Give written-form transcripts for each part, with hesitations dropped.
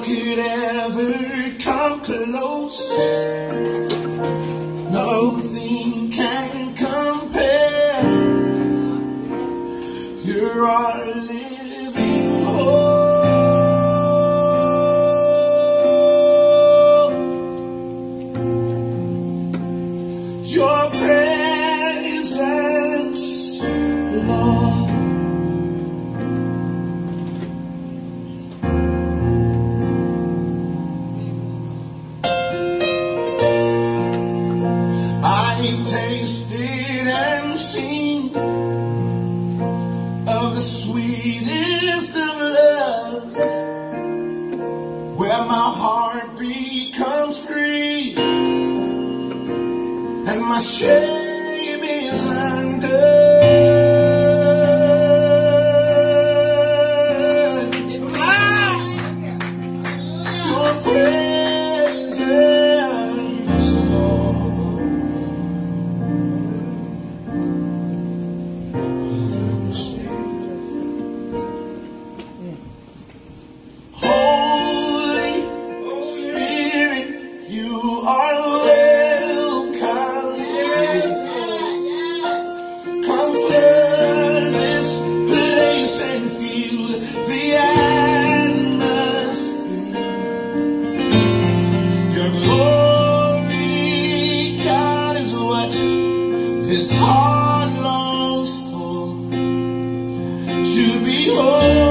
could ever come close. Nothing can compare. You're our living hope. Your presence, Lord. I've tasted and seen of the sweetest of love, where my heart becomes free and my shame is undone. Your presence, Lord. Holy Spirit, you are welcome. Come flood this place and fill the atmosphere. Your glory, God, is what this heart longs for. To behold.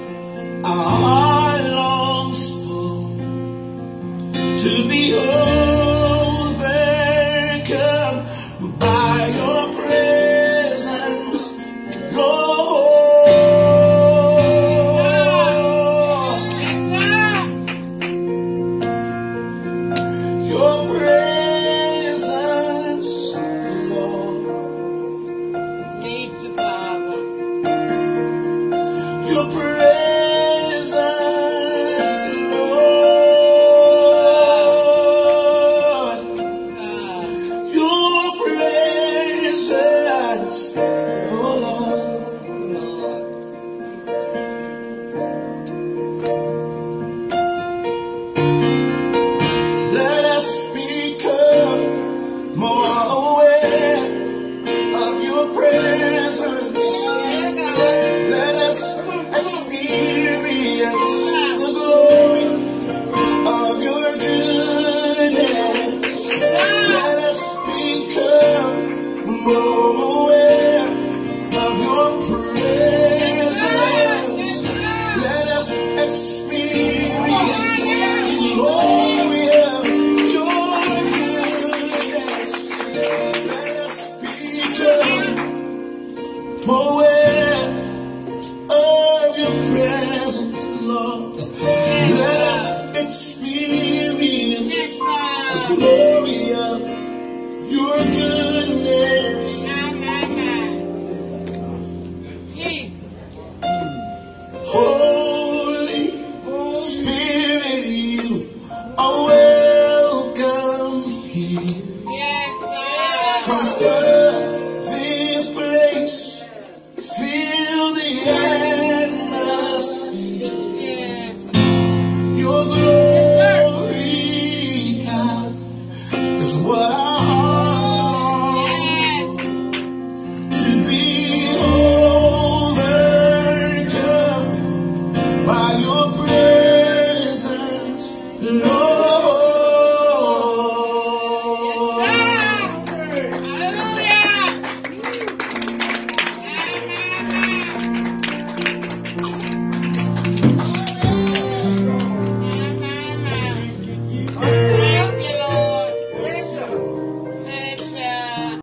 Our heart longs for, to behold.